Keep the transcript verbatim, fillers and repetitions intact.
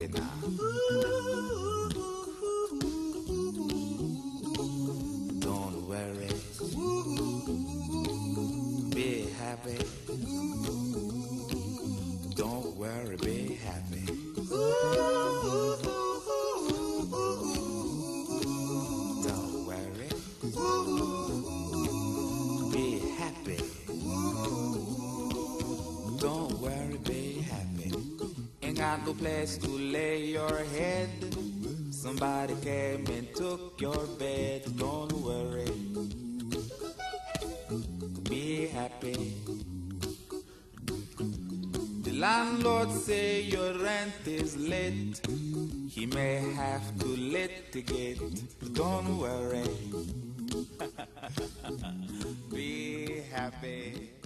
now. Don't worry, be happy. Don't worry, be happy. Don't worry, be happy. Don't worry, be happy. Ain't got no place to lay your head. Somebody came and took your bed. Don't worry, be happy. The landlord say your rent is late. He may have to litigate. Don't worry, be happy.